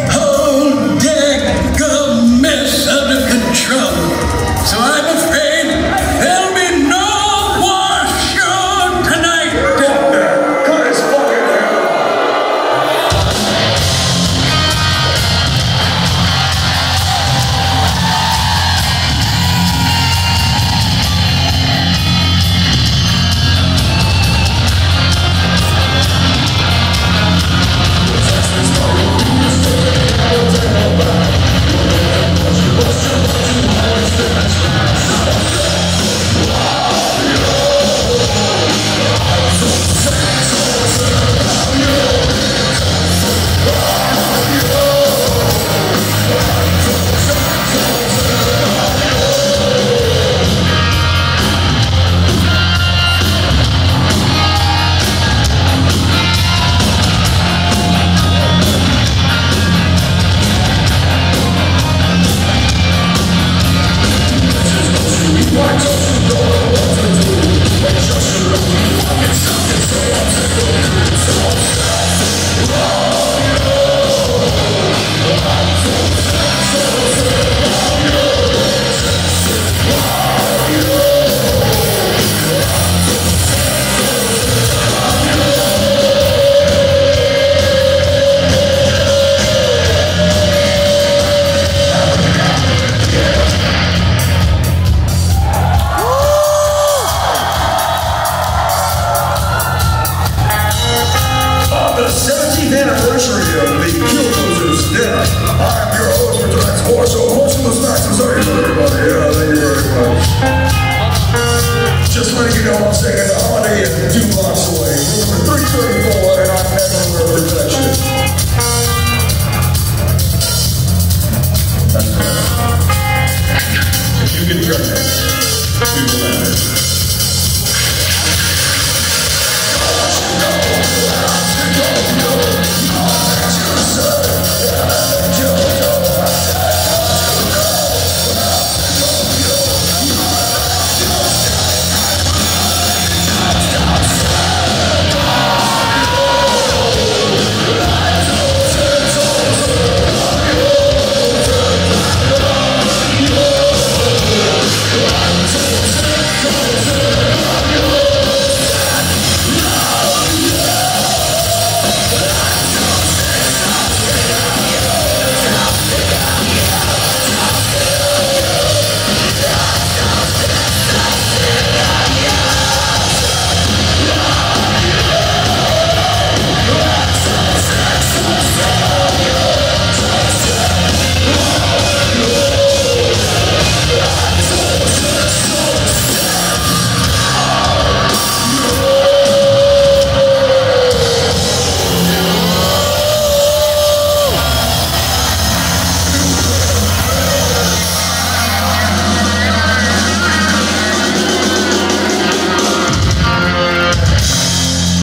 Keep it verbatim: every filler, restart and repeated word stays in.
whole dang mess under control. So I'm afraid there'll be no war show tonight. Cut his fucking hair anniversary of the Kill Losers dinner. I'm your host for tonight's war show, Motionless Maxims. How are you, everybody? Yeah, thank you very much. Just letting you know I'm singing Holiday and two blocks away. Number three thirty-four, and I'm everywhere protection. That's right. If you can hear it, we will end it.